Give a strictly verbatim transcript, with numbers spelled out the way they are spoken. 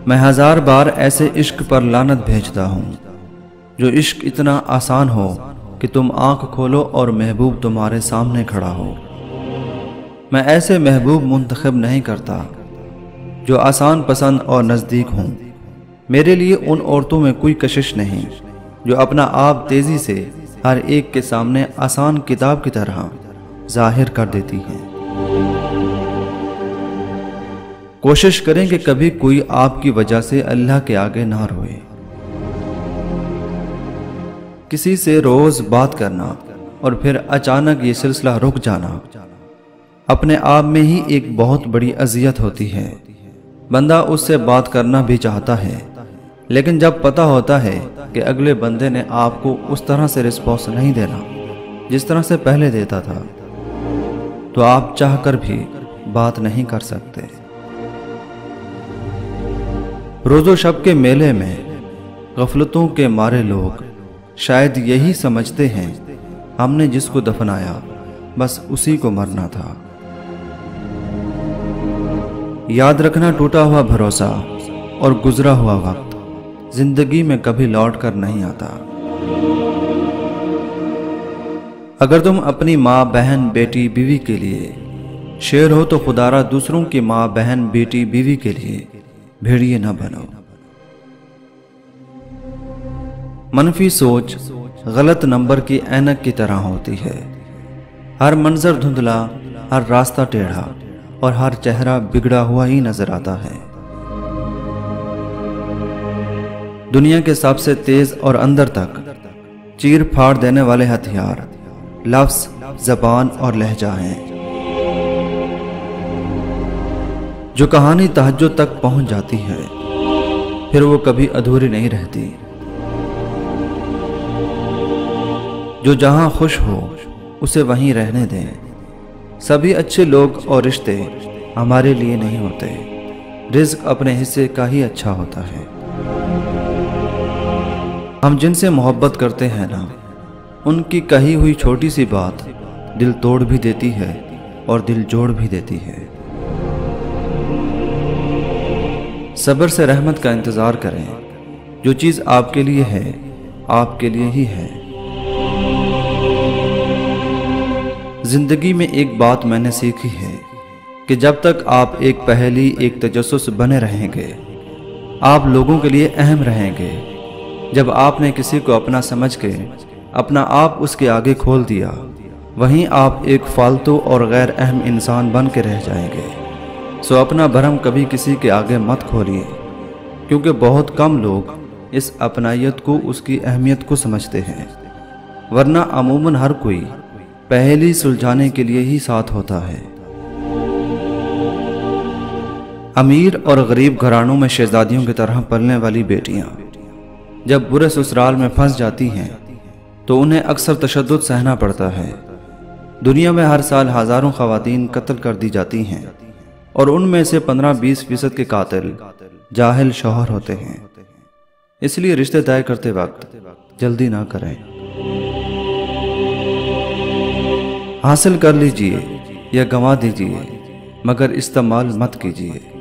मैं हजार बार ऐसे इश्क पर लानत भेजता हूँ जो इश्क इतना आसान हो कि तुम आंख खोलो और महबूब तुम्हारे सामने खड़ा हो। मैं ऐसे महबूब मुंतखब नहीं करता जो आसान पसंद और नज़दीक हों। मेरे लिए उन औरतों में कोई कशिश नहीं जो अपना आप तेज़ी से हर एक के सामने आसान किताब की तरह जाहिर कर देती हैं। कोशिश करें कि कभी कोई आपकी वजह से अल्लाह के आगे ना रोए। किसी से रोज बात करना और फिर अचानक ये सिलसिला रुक जाना अपने आप में ही एक बहुत बड़ी अजियत होती है। बंदा उससे बात करना भी चाहता है, लेकिन जब पता होता है कि अगले बंदे ने आपको उस तरह से रिस्पॉन्स नहीं देना जिस तरह से पहले देता था, तो आप चाहकर भी बात नहीं कर सकते। रोज़ो शब के मेले में गफलतों के मारे लोग शायद यही समझते हैं हमने जिसको दफनाया बस उसी को मरना था। याद रखना, टूटा हुआ भरोसा और गुजरा हुआ वक्त जिंदगी में कभी लौट कर नहीं आता। अगर तुम अपनी माँ, बहन, बेटी, बीवी के लिए शेर हो तो खुदारा दूसरों की माँ, बहन, बेटी, बीवी के लिए भेड़िए न बनो। मनफी सोच गलत नंबर की ऐनक की तरह होती है। हर मंजर धुंधला, हर रास्ता टेढ़ा और हर चेहरा बिगड़ा हुआ ही नजर आता है। दुनिया के सबसे तेज और अंदर तक चीर फाड़ देने वाले हथियार लफ्ज, जबान और लहजा हैं। जो कहानी तहज्जुद तक पहुंच जाती है फिर वो कभी अधूरी नहीं रहती। जो जहां खुश हो उसे वहीं रहने दें। सभी अच्छे लोग और रिश्ते हमारे लिए नहीं होते। रिज़्क अपने हिस्से का ही अच्छा होता है। हम जिनसे मोहब्बत करते हैं ना, उनकी कही हुई छोटी सी बात दिल तोड़ भी देती है और दिल जोड़ भी देती है। सब्र से रहमत का इंतज़ार करें। जो चीज़ आपके लिए है आपके लिए ही है। जिंदगी में एक बात मैंने सीखी है कि जब तक आप एक पहेली, एक तजस्सुस बने रहेंगे, आप लोगों के लिए अहम रहेंगे। जब आपने किसी को अपना समझ के अपना आप उसके आगे खोल दिया, वहीं आप एक फालतू और गैर अहम इंसान बन के रह जाएंगे। सो अपना भरम कभी किसी के आगे मत खोलिए, क्योंकि बहुत कम लोग इस अपनायत को, उसकी अहमियत को समझते हैं। वरना अमूमन हर कोई पहेली सुलझाने के लिए ही साथ होता है। अमीर और गरीब घरानों में शहजादियों की तरह पलने वाली बेटियां जब बुरे ससुराल में फंस जाती हैं तो उन्हें अक्सर तशद्दुद सहना पड़ता है। दुनिया में हर साल हजारों खवातीन कत्ल कर दी जाती हैं और उनमें से पंद्रह बीस फीसद के कातिल जाहिल शौहर होते हैं। इसलिए रिश्ते तय करते वक्त जल्दी ना करें। हासिल कर लीजिए या गंवा दीजिए, मगर इस्तेमाल मत कीजिए।